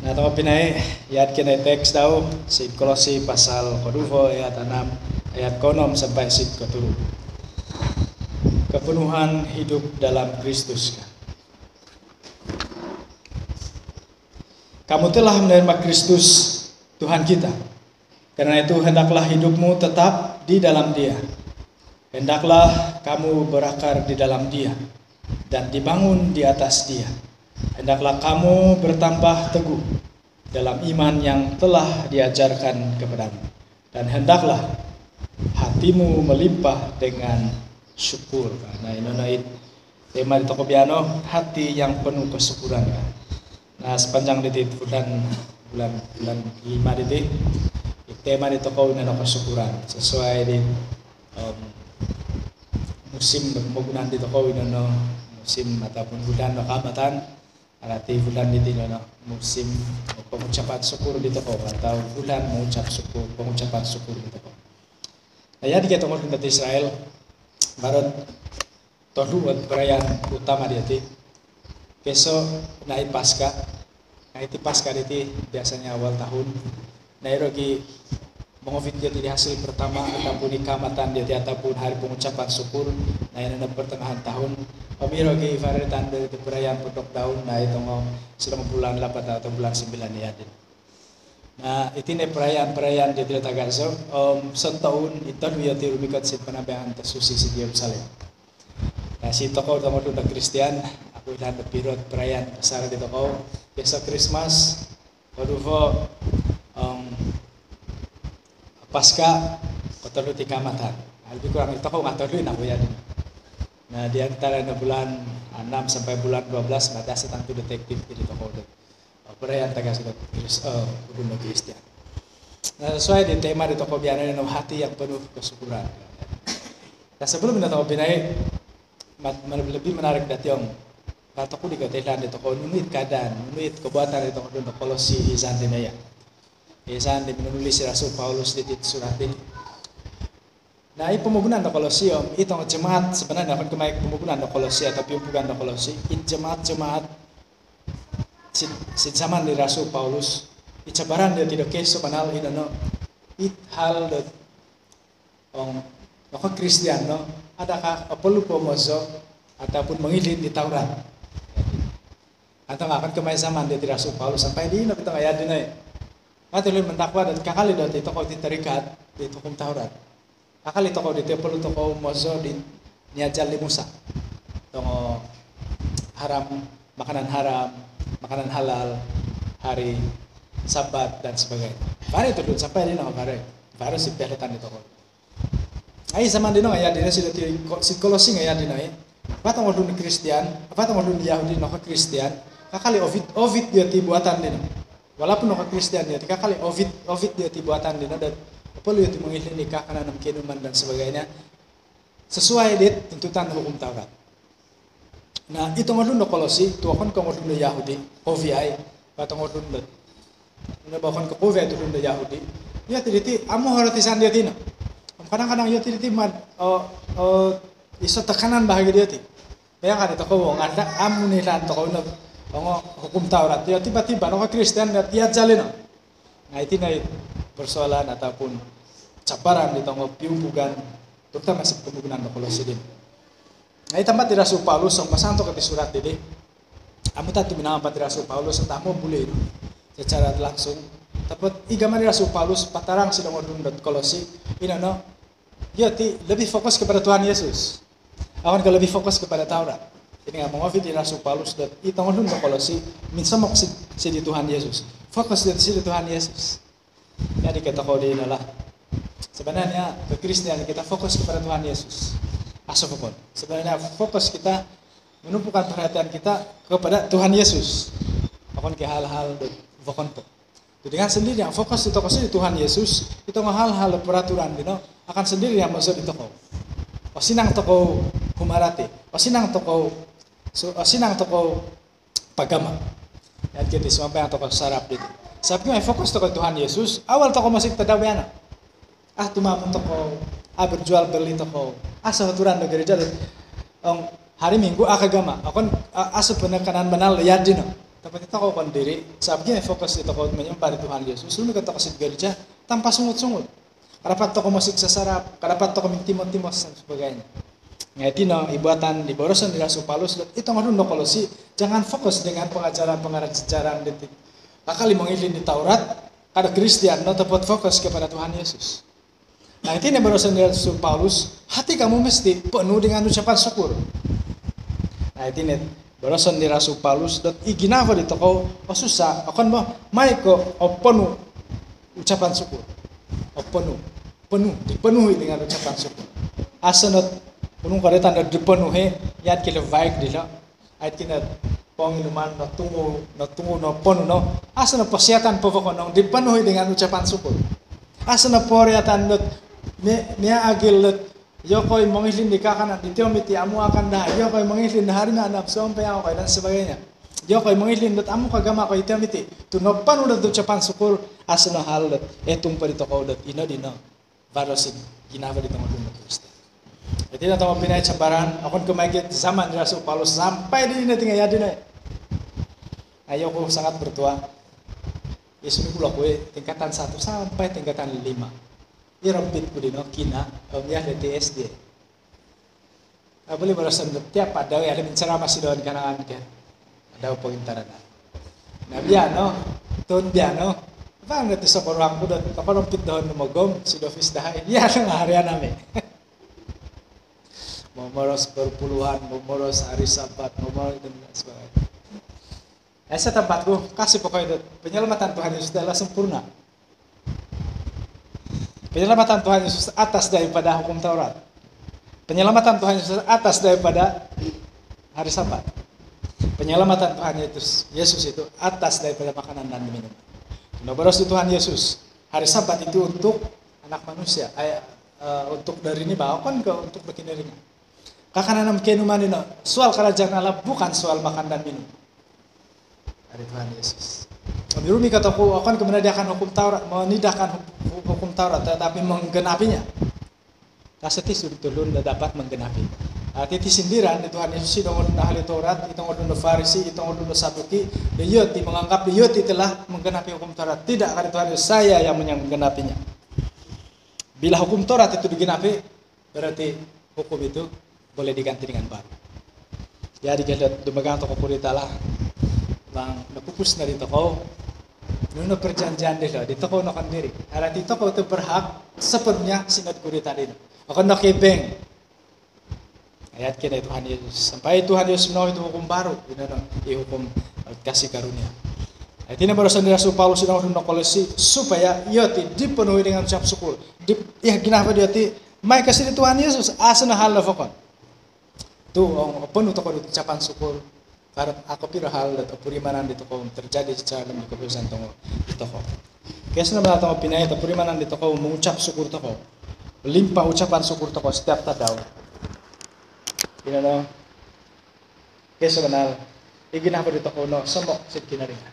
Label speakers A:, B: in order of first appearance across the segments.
A: Nah, tong pinay ayat kena teks daw si Kolose pasal kedua ayat 6 ayat 6 sampai sid ke-7. Kepenuhan hidup dalam Kristus. Kamu telah menerima Kristus Tuhan kita. Karena itu hendaklah hidupmu tetap di dalam Dia. Hendaklah kamu berakar di dalam Dia dan dibangun di atas Dia. Hendaklah kamu bertambah teguh dalam iman yang telah diajarkan kepadamu. Dan hendaklah hatimu melimpah dengan syukur. Nah, ini tema di toko piano, hati yang penuh kesyukuran. Nah, sepanjang di bulan 5 di tema di toko ini kesyukuran sesuai di musim pembangunan di toko ini musim ataupun bulan Ramadan. Arti bulan di musim pengucapan syukur di toko atau bulan pengucapan syukur di toko. Nah, ya di ketemu umat Israel baru tohu perayaan utama dia ti. Besok naik Paskah. Nah, itu Paskah itu biasanya awal tahun. Nah, rogi mengofit dia di hasil pertama ataupun ikamatan dia ataupun hari pengucapan syukur. Nah, ini pertengahan tahun. Pemiro ki varitan dari perayaan pondok tahun. Nah, itu sedang bulan 8 atau bulan 9 ya. Nah, itu nih perayaan di Tagazo. Setahun itu dia tirumikat si penabihan tersusi si Yerusalem. Nah, si toko udah Kristen. Aku lihat berpirot perayaan besar di toko. Besok Christmas. Waduh, Paskah kotor di kamatan. Lebih kurang itu kok nggak tahu aku ya. Nah, di antara bulan 6 sampai bulan 12 ada setantu detektif di toko perayaan Tagazo Uduno Kristen. Nah, sesuai di tema di toko biana dengan hati yang penuh kesyukuran. Nah, sebelum kita tahu binai lebih menarik dationg. Kataku dikatakan di toko nuit keadaan, nuit kebuatan di toko Kolose izan dinaya. Izan menulis Rasul Paulus di surat ini. Nah, ini pembangunan di Kolose itu jemaat sebenarnya akan kemaik pembangunan di Kolose tapi bukan di Kolose. Ini jemaat si zaman di Rasul Paulus. Ini cabaran dia tidak keso panal ini it hal de Kristian adakah perlu pomozo ataupun mengilin di Taurat. Atau akan kemaik zaman dia di Rasul Paulus sampai di ini kita ayat ini. Matuloy mendakwa dan kakali dati tokoh ditarikat di hukum Taurat. Kakali tokoh di perlu tokoh mozo di niajal di Musa. Tokoh haram, makanan halal, hari Sabat dan sebagainya. Bare itu dulu sampai di baru si peletan di tokoh. Ai zaman dino ayat dino si Kolose ayat dino. Apa tong dulu Kristen, apa tong dulu Yahudi noko Kristen. Kakali ovid dia ti buatan dino. Walaupun noko Kristen dia kakali ovid dia ti buatan dino dan perlu itu mengilin nikah karena kehidupan dan sebagainya sesuai dengan tuntutan hukum Taurat. Nah, itu ngodun Kolose, tuakan ke ngodun Yahudi, Koviai, atau ngodun bahkan ke Koviai itu ngodun Yahudi. Ya tidak amu horotisan dia tina. Kadang-kadang ya tidak iso tekanan bahagia dia ti. Bayangkan itu kau ngada amu nilan to kau hukum Taurat. Ya tiba-tiba orang Kristen dia jalin. Nah, itu persoalan ataupun cabaran di tengah piumpugan terutama masih pembangunan di Kolose ini. Nah, tempat di Rasul Paulus yang pasanto ke surat ini. Amu tadi menama di Rasul Paulus entah mau boleh secara langsung. Tapi igaman di Rasul Paulus patarang sedang ngodun di Kolose ini dia lebih fokus kepada Tuhan Yesus. Awan kalau lebih fokus kepada Taurat. Ini nggak mau di Rasul Paulus dan itu ngodun di Kolose minsamok si di Tuhan Yesus. Fokus di sini Tuhan Yesus. Jadi kita kau di inilah sebenarnya kekristenan kita fokus kepada Tuhan Yesus. Asopun. Sebenarnya fokus kita menumpukan perhatian kita kepada Tuhan Yesus. Bukan ke hal-hal bukan tuh. Dengan sendiri yang fokus itu di Tuhan Yesus itu hal-hal peraturan akan sendiri yang masuk di toko. Osinang toko humarati, osinang toko pagama. Ya jadi sampai yang toko sarap itu. Sabi may fokus to kay Tuhan Yesus, awal to ko masig tadawiana. Tumapon to ko, berjual beli to ko. Sa haturan do gereja hari Minggu akagama. Akon asa penekanan banal yadino. Dapat kita kau pandiri, sabnya fokus itu kau menyembah Tuhan Yesus. Lu kata kasih gereja tanpa sungut-sungut. Kadapat toko musik sesarap, kadapat toko timos-timos dan sebagainya. Ngaiti no ibuatan di borosan di Rasul Paulus itu ngadun no Kolosi, jangan fokus dengan pengajaran sejarah detik. Kakali mengilin di Taurat, kada Kristen no tepat fokus kepada Tuhan Yesus. Nah itu nih borosan di Rasul Paulus, hati kamu mesti penuh dengan ucapan syukur. Nah itu nih borosan di Rasul Paulus dot iginava di toko susah, akan mau maiko penuh ucapan syukur. Dipenuhi dengan ucapan syukur. Asanot punung kare tanda dipenuhi yat kilo baik dilo. Ait kina pengiluman no tunggu no penuh no. Asanot persiatan pokok no dipenuhi dengan ucapan syukur. Asanot poriatan dot nia agil dot yokoi mengilin di kakanan di tiomiti amu akan dah. Yokoi mengilin hari na anak sampai yang dan sebagainya. Yokoi mengilin dot amu kagama koi tiomiti. Tu no penuh dot ucapan syukur. Asanot hal dot tumpa dito kau dot ino dino. Varosin ginava di tengah dunia Kristen. Jadi nanti mau pindah cabaran, akan kemagian zaman Rasul Paulus sampai di ini tinggal ya di ini. Ayo aku sangat bertua. Yesus itu kue tingkatan 1 sampai tingkatan 5. Ini rompit ku di kina, ya di TSD. Boleh merasa tiap ada yang ada mencerama masih doan kanan kan. Ada pengintaran. Nah biano, ton biano. Bang itu sokor aku dan apa rompit doan mogom si Dovis dahain. Ya harian ame. Momoros berpuluhan, momoros hari Sabat, momoros dan sebagainya. Esa tempatku kasih pokoknya penyelamatan Tuhan Yesus adalah sempurna. Penyelamatan Tuhan Yesus atas daripada hukum Taurat. Penyelamatan Tuhan Yesus atas daripada hari Sabat. Penyelamatan Tuhan Yesus itu atas daripada makanan dan minum. Beros Tuhan Yesus. Hari Sabat itu untuk anak manusia. Untuk dari ini bahkan ke untuk berkinarinya. Kakananam kenuman ini soal kerajaan Allah bukan soal makan dan minum. Hari Tuhan Yesus. Mirumi kataku akan menidakkan hukum Taurat, menidakkan hukum Taurat, tetapi menggenapinya. Kaseti sudah dapat menggenapi. Titi sindiran di Tuhan Yesus itu ngomong ahli Taurat, itu ngomong Farisi, itu ngomong Saduki, Yoti menganggap Yoti telah menggenapi hukum Taurat. Tidak, karena Tuhan Yesus saya yang menggenapinya. Bila hukum Taurat itu digenapi, berarti hukum itu boleh diganti dengan baru. Jadi kita memegang toko purita lah, bang napupus na dito ko, nung perjanjian dito, dito ko nakandiri. Ara dito ko itu berhak sepenuhnya sinod purita din. Ako nakibeng. Ayat kita Tuhan Yesus. Sampai Tuhan Yesus menawarkan itu hukum baru, hukum kasih karunia. Ayat ini barusan di Rasul Paulus sedang hendak Kolose supaya Yoti dipenuhi dengan ucap syukur. Ya kenapa Yoti? Mai kasih Tuhan Yesus asana hal lafakon. Tu penuh toko ucapan syukur. Karena aku pira hal atau purimanan di toko terjadi secara dalam keputusan toko di toko. Kesana melatang opini itu purimanan di toko mengucap syukur toko. Limpah ucapan syukur toko setiap tadau. Ino no, keso kenal, igin apa dito ko no, somok sit kinaringan.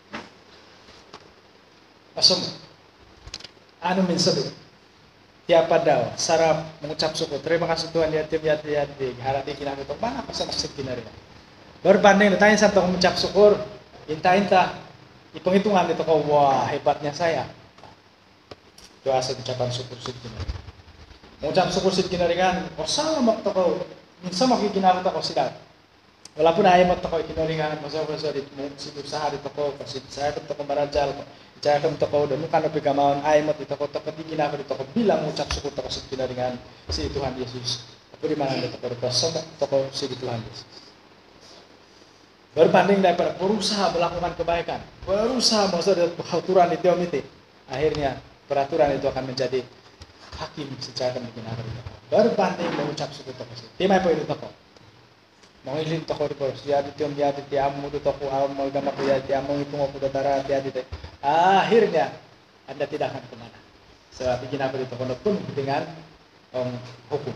A: Asom, ano min sabi? Tiapa daw, sarap mengucap syukur. Terima kasih Tuhan ya tim harap ikin apa itu, mana pasal sit kinaringan. Berbanding ditanya satu mengucap syukur, inta hitung-hitungan dito ko, wah hebatnya saya. Doa ucapan syukur sit kinaringan. Mengucap syukur sit kinaringan, sama to ko. Minsan makikinamit ako sila. Wala po na ayaw ko ikinoringan, masa-masa di usaha dito ko, kasi saya dito ko marajal ko, saya dito ko, doon ka na pigamaon, ayaw dito ko, tapos ikinamit dito ko, bilang ucap sukot ako sa ikinoringan, si Tuhan Yesus. Ako di manan dito ko, sama dito ko si Tuhan Yesus. Berbanding daripada berusaha melakukan kebaikan, berusaha maksudnya peraturan itu omiti, akhirnya peraturan itu akan menjadi hakim secara demikian itu. Berbanding mengucap syukur toko sih. Timai po itu toko. Mengilin toko di pos. Dia di tiom dia di tiamu di toko alam mau gamak dia tiamu itu mau kuda darah dia di. Akhirnya Anda tidak akan kemana. Sebab bikin apa di toko pun dengan hukum.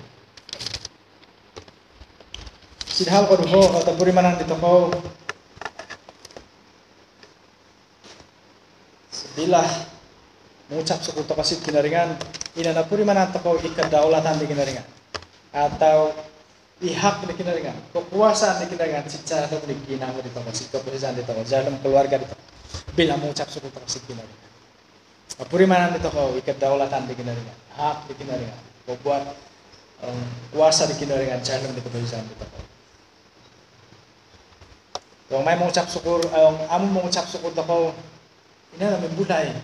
A: Sidhal ko duho atau purimanan di toko. Bila mengucap syukur toko sih kinaringan. Ina na purimanan toko ikadaulatan di kinaringan atau ihak di kinaringan, kekuasaan di kinaringan, secara atau di kinah di toko, si keputusan di toko, dalam keluarga di toko, bila mengucap syukur toko si kinaringan. Purimanan di toko, kedaulatan di kinaringan, hak di kinaringan, buat kuasa di kinaringan, dalam di keputusan di toko. Kung may mengucap syukur, amo mengucap syukur toko, ini namin bulay,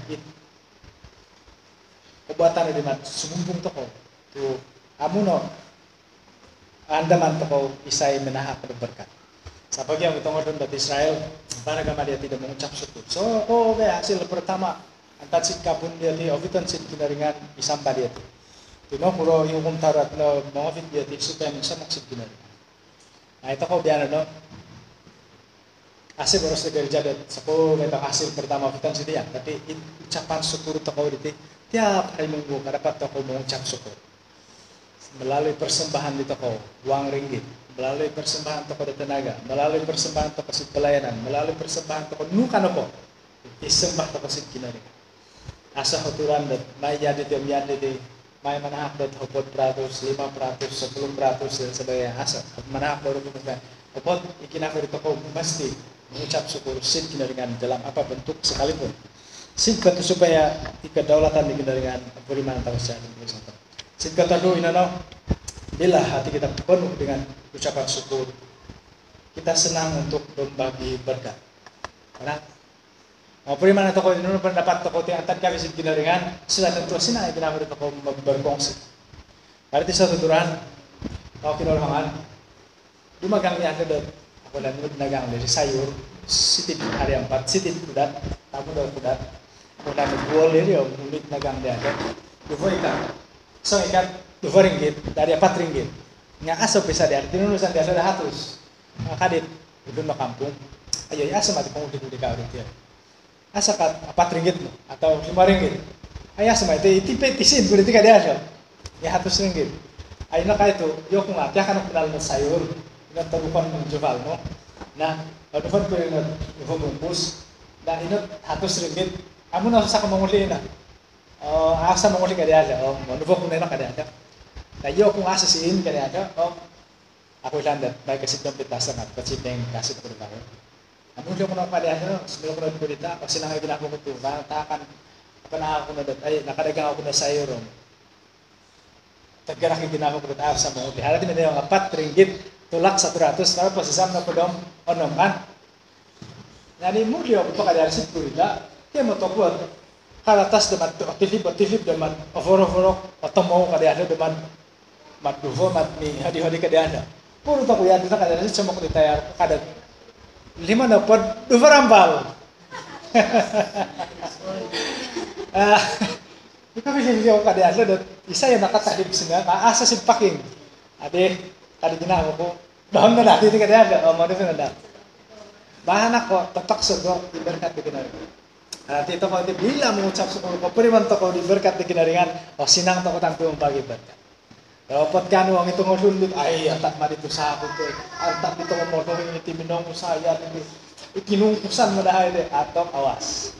A: kebuatan di mat sumumbung toko, tu amo no. Andaman toko isay menahak ke berkat. Sa yang itong doon dari Israel, para gama dia tidak mengucap syukur. So, hasil pertama, antat sit kapun dia di ofitan sit kinaringan isampa dia tu. Tino puro yung tarat no mga fit dia di supaya mensamak sit kinaringan. Nah itu kau biar no. Asal boros kerja dat. So, itu hasil pertama ofitan sit dia. Tapi ucapan syukur toko di tiap hari minggu dapat toko mengucap syukur. Melalui persembahan di toko, uang ringgit, melalui persembahan toko di tenaga, melalui persembahan toko sit pelayanan, melalui persembahan toko nukan apa, isembah toko sit kinari. Asa hoturan dat, may yadi di, may manahak dat 4%, 5%, 10% dan sebagainya. Asa manahak baru kita, hopot ikinakar di toko mesti mengucap syukur sit kinaringan dalam apa bentuk sekalipun. Sit batu supaya kedaulatan di kinaringan puriman toko sehat bersama. Sit kata dulu inano, bila hati kita penuh dengan ucapan syukur, kita senang untuk berbagi berkat. Karena mau mana toko ini pendapat toko yang antar kami sit kinaringan sudah tentu senang kita beri toko berkongsi. Berarti satu turan, kalau kita orang dumagang niya ada ako lang nagang dari sayur, sitip hari 4, sitip kudat, tamu daw kudat, ako lang nagbuol rin yung ulit nagang niya ada. Dupo ikan. So ikan 2 ringgit dari 4 ringgit. Nga aso bisa dia, tinunusan dia sudah hatus. Kadit itu no kampung. Ayo asa mati kung di ka ulit yan. Asa ka 4 ringgit mo atau 5 ringgit. Ay asa mati itipet tisin kulit ka dia siya. Ya hatus ringgit. Ay na kayo yo kung ati ka nang pinal na sayur, inatabukan ng juval mo. Na adufan ko yung bungkus. Na inot hatus ringgit. Amo na sa kamanguli na. Asa menguli kada ada, manubo ko na kada ada. Tayo kung asa siin kada ada, ako landat, may kasit ng pitasan at kasit ng kasit ko daw. Amun ko na kada ada, sumilo ko na kulita, kasi nang ginako ko to, takan pana ako na dat, ay nakadagang ako na sa iyo ron. Tagara ginako ko dat sa menguli. Hala din na yung 4 ringgit, tulak sa 100, tapos isam na ko dom onom man. Nani muli ako kada sit kulita, kaya mo to ko kalatas demat tilip demat oforo atau mau kada demat mat duvo mat ni hadi kada ada puro ta kuya dita kada si cuma ko ditayar kada 5 dapat duvo rambal ikaw bisa kada ada isa yang nakatadib singa asa sin paking ade kada ginawa ko dahon na dati kada ada mo na da bahan ako tatakso go iberkat ko Arti itu kalau bila mengucap syukur, puriman toko diberkat di kinaringan, sinang toko tanpa membagi berkat. Dapat kan uang itu ngolundut, ay antak mari tu sa ako te, antak itu ngomong ini timinong saya ini, ikinungkusan madahay de, atau awas.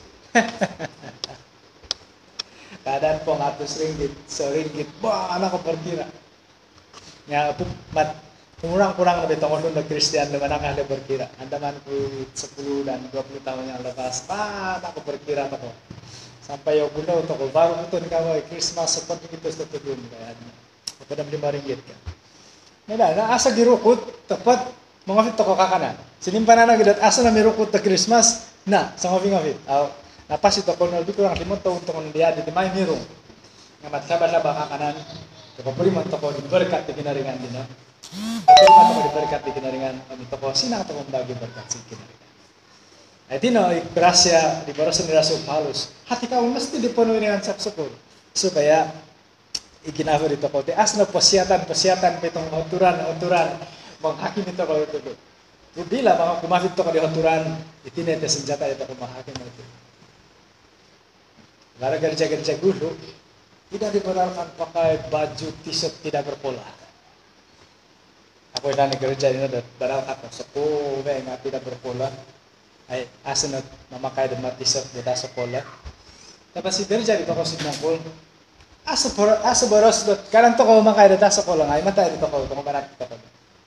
A: Kadang po 100 ringgit, 1 ringgit, wah anak ko berkira. Ya, kurang-kurang lebih tongol na Kristiyan naman ang ahli berkira. Andaman ko 10 dan 20 tahun yang lepas, ako berkira ako. Sampai yung gunaw to ko, baru ito ni kamo, Christmas, seperti itu sa tudun. Kaya, padam 5 ringgit ka. Nila, asa girukot, tapat, mga fit ko kakana. Sinimpan na nagidat, asa na mirukot na Christmas, na, sa ngafing-ngafit. Napas ito ko, nalbi ko lang 5 taon to ko nandiyan, dito may mirong. Nga matlaban-laba kakanan, kapapuriman to ko, berkat di kinaringan din, no? Tapi apa diberkat di kinaringan itu ko sinang to membagi berkat si kinaringan. Tino grasya di bawah ni Rasul Paulus. Hati kau mesti dipenuhi dengan syukur supaya ikinawa dito ko te asna persiatan petong aturan menghakimi to ko itu. Bila mga kumafit to ko di aturan itinete senjata itu ko menghakimi itu. Gara-gara jaga-jaga dulu tidak dibenarkan pakai baju t-shirt tidak berpola. Ako ilan kerja ini ada barang kata sekolah yang tidak berpola, ay asenat memakai demat t-shirt di tas sekolah. Tapi si kerja di toko sinangkul, asa boros dot. Karang toko memakai di tas sekolah, ay mata di toko barat toko.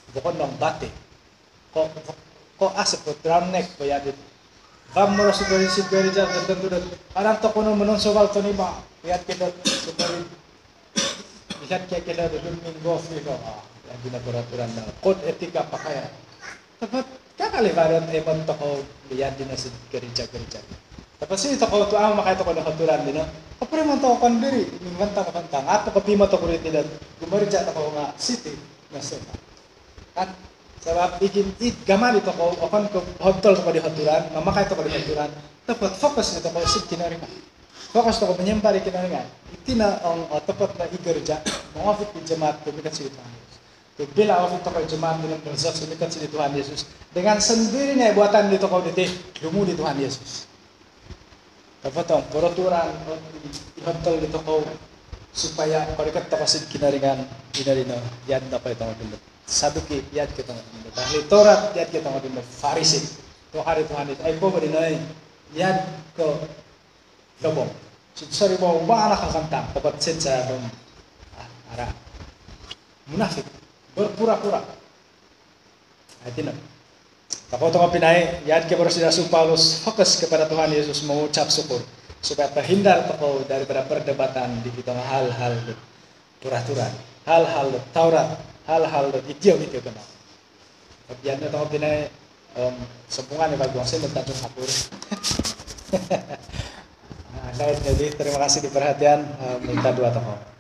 A: Bukan nang bate. Ko asap ko drum neck ko ya dit. Bam mo sugari ja tentu dat. Aram to kono menon sogal to ni ba. Lihat kita sugari. Lihat kita dun minggu ko. Yang gina peraturan na code etika pakaian. Dapat kakali variant emon to ko lihat din sa gereja. Tapos ito ko to ang makita ko ng katuran din no. Kapre man to kon diri, mingwanta ko kanta. Ato ko pima to ko rin nila. Gumarja to ko nga city na seta. At sebab it gamar itu ko akan ko hotel ko di haturan, mamakai to ko di haturan. Dapat fokus itu ko sit kinaringa. Fokus to ko menyembah di kinaringa. Itina ang tepat na igerja, mengafit di jemaat ko mikat si Tuhan Yesus. To bila afit to ko jemaat dengan bersaksi mikat si Tuhan Yesus. Dengan sendirinya buatan dito ko dite, lumu di Tuhan Yesus. Dapat ang peraturan di hotel dito ko supaya kalau dekat to ko sit kinaringan, inarino, yan na pa itong dito. Saduki yad kita ngomong ahli Taurat yad kita ngomong Farisi to hari Tuhan itu ay po ba dinay yad ko kabong sorry mo ba anak kakantang dapat sensa dong ara munafik berpura-pura ay tinan tako to pinay yad ke si Rasul Paulus fokus kepada Tuhan Yesus mengucap syukur supaya terhindar toko daripada perdebatan di kita hal-hal peraturan hal-hal Taurat hal-hal itu kena. Kemudian itu pinay sempungan ya bagus saya bertantung hapur. Jadi terima kasih di perhatian minta dua tokoh.